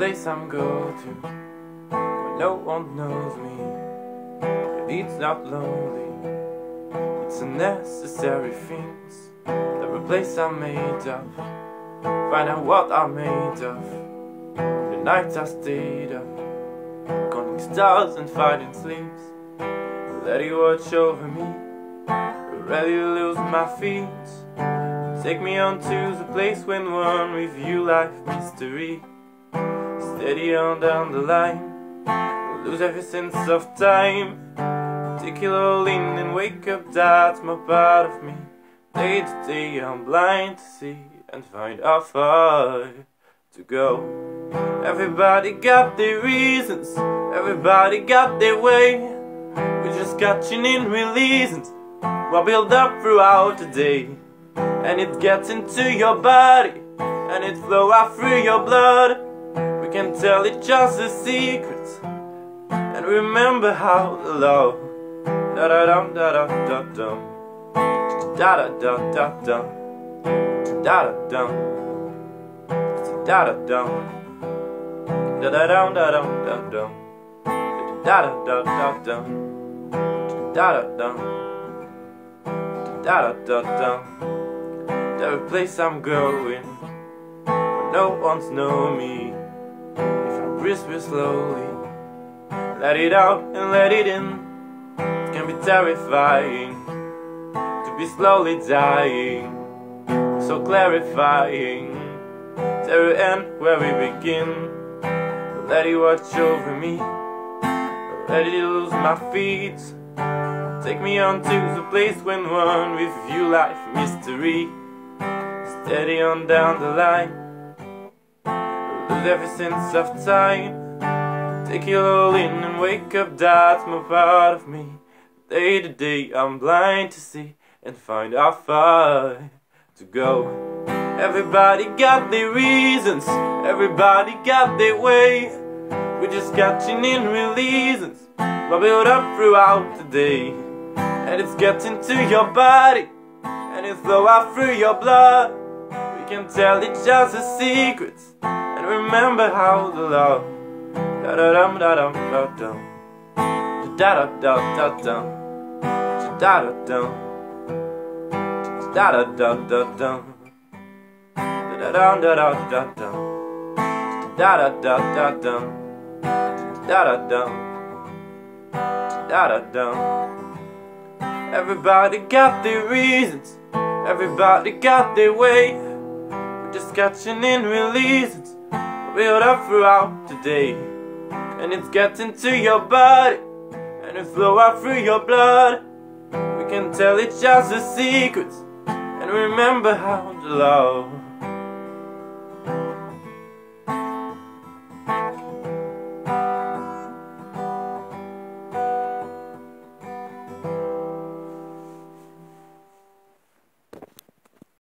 place I'm go to where no one knows me. It's not lonely, it's a necessary things that replace I'm made of. Find out what I'm made of. The nights I stayed up, counting stars and fighting sleeps. Let you watch over me, ready to lose my feet. Take me on to the place when one with you life mystery. Steady on down the line, lose every sense of time. Take it all in and wake up, that's my part of me. Day to day I'm blind to see and find how far to go. Everybody got their reasons, everybody got their way. We're just catching in reasons what build up throughout the day. And it gets into your body, and it flows out through your blood. We can tell each other secrets, and remember how to love. Da da dum da da da dum, da da da da dum, da da dum, da da dum, da da dum da dum da dum, da da da da dum, da da dum, da da da dum. Every place I'm going, where no one's know me. If I breathe real slowly, let it out and let it in. It can be terrifying to be slowly dying, so clarifying. There end where we begin. Let it watch over me, let it lose my feet. Take me on to the place when one with you life mystery. Steady on down the line, lose every sense of time. Take it all in and wake up, that's my part of me. Day to day I'm blind to see and find how far to go. Everybody got their reasons, everybody got their way. We're just catching in reasons what build up throughout the day. And it's getting to your body, and it flow out through your blood. We can tell each other secrets and remember how to love. Da da dum da dum da dum, da da da da dum, da da dum, da da da da dum, da da da da da dum, da da da da dum, da da dum, da da dum. Everybody got their reasons, everybody got their way. Just catching in reasons build up throughout the day. And it's getting to your body, and it flow out through your blood. We can tell each other secrets and remember how to love.